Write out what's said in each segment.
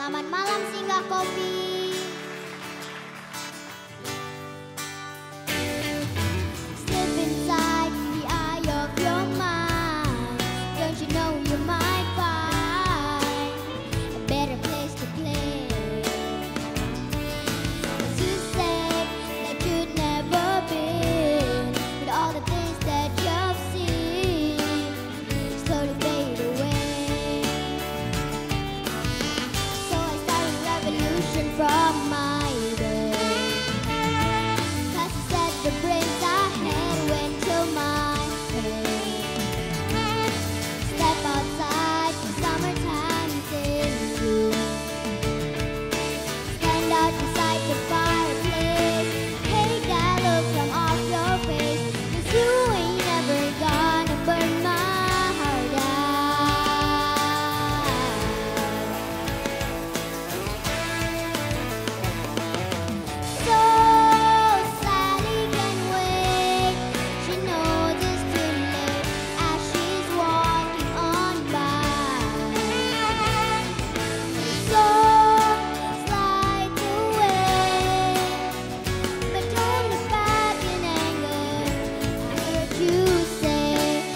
Selamat malam Singgah Kopi. Step inside the eye of your mind. Don't you know you might find a better place to play? You said that you'd never been, but all the things that you've seen slowly fade away. So I started a revolution from my bed. 'Cause you said the brains I had went to my head. Step outside, the summertime's in bloom. Stand out beside the fireplace. Take that look from off your face. 'Cause you ain't never gonna burn my heart out. So Sally can wait. She knows it's too late as she's walking on by. So slides away, but don't look back in anger. I heard you say,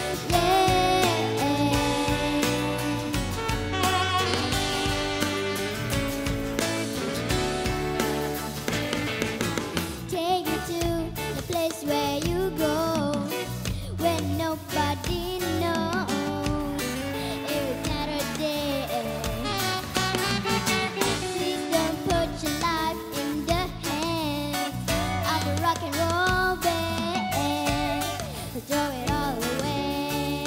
take me to the place where you go, where nobody knows. It's not a day. Please don't put your life in the hands of a rock and roll band. Throw it all away.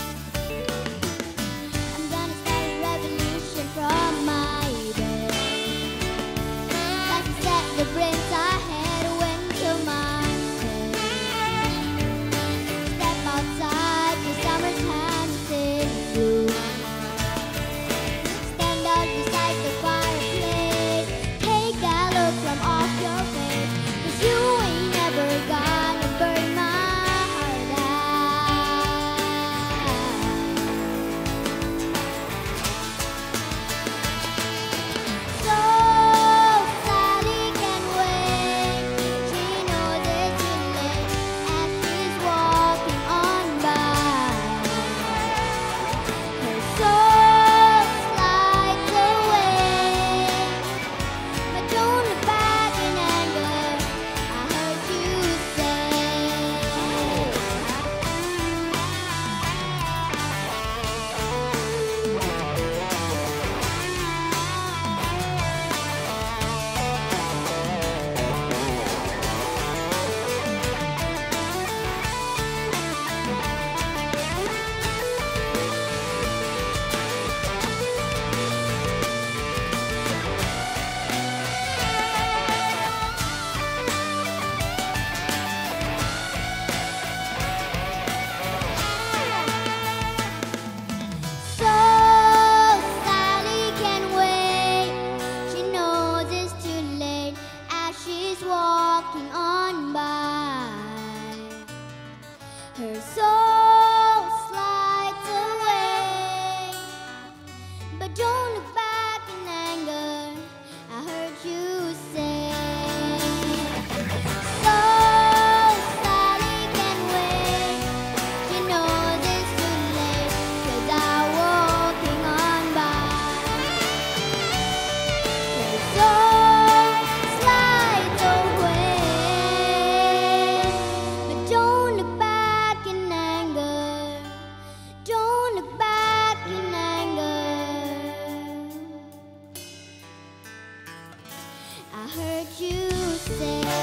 I'm gonna start a revolution from my bed. 'Cause you said the brains I had went to my head. Step outside, the summertime's in bloom. Stand out beside the fireplace. Take that look from off your face. 'Cause you ain't never gonna burn my heart out. So Sally can wait. She knows it's too late as she's walking on by. Her soul slides away, but don't look back in anger. I heard you say. So Sally can wait. She knows it's too late as she's walking on by. Her soul slides away, but don't look back in anger. I heard you say. So Sally can wait. She knows it's too late 'cause I'm walking on by. Her soul slides away, but don't look back in anger. Don't look back in anger. I heard you say.